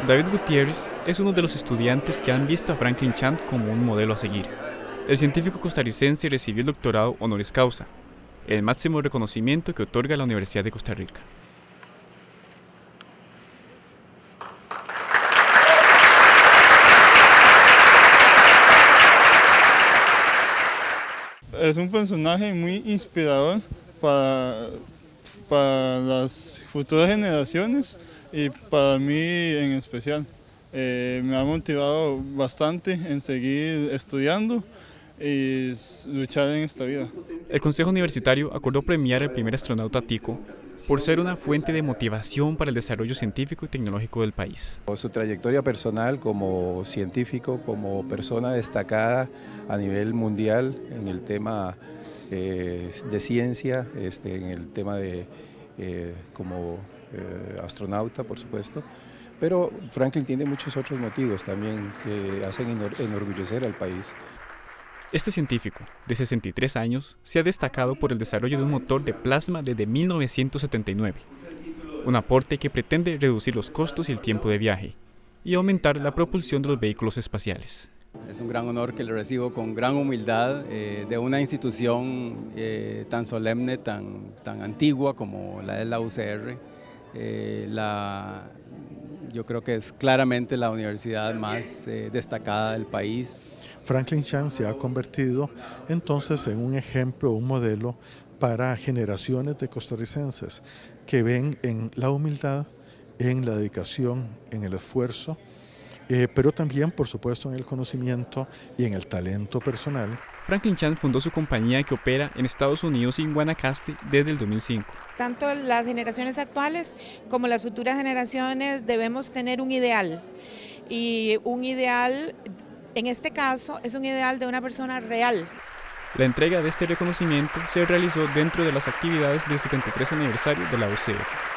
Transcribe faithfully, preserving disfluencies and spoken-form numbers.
David Gutiérrez es uno de los estudiantes que han visto a Franklin Chant como un modelo a seguir. El científico costarricense recibió el doctorado honoris causa, el máximo reconocimiento que otorga la Universidad de Costa Rica. Es un personaje muy inspirador para, para las futuras generaciones y para mí en especial. Eh, me ha motivado bastante en seguir estudiando y luchar en esta vida. El Consejo Universitario acordó premiar al primer astronauta tico por ser una fuente de motivación para el desarrollo científico y tecnológico del país. Su trayectoria personal como científico, como persona destacada a nivel mundial en el tema eh, de ciencia, este, en el tema de eh, como eh, astronauta, por supuesto. Pero Franklin tiene muchos otros motivos también que hacen enorgullecer al país. Este científico, de sesenta y tres años, se ha destacado por el desarrollo de un motor de plasma desde mil novecientos setenta y nueve, un aporte que pretende reducir los costos y el tiempo de viaje, y aumentar la propulsión de los vehículos espaciales. Es un gran honor que lo recibo con gran humildad eh, de una institución eh, tan solemne, tan, tan antigua como la de la U C R. Eh, la, yo creo que es claramente la universidad más eh, destacada del país. Franklin Chant se ha convertido entonces en un ejemplo, un modelo para generaciones de costarricenses que ven en la humildad, en la dedicación, en el esfuerzo, eh, pero también, por supuesto, en el conocimiento y en el talento personal. Franklin Chant fundó su compañía que opera en Estados Unidos y en Guanacaste desde el dos mil cinco. Tanto las generaciones actuales como las futuras generaciones debemos tener un ideal, y un ideal, en este caso, es un ideal de una persona real. La entrega de este reconocimiento se realizó dentro de las actividades del setenta y tres aniversario de la U C R.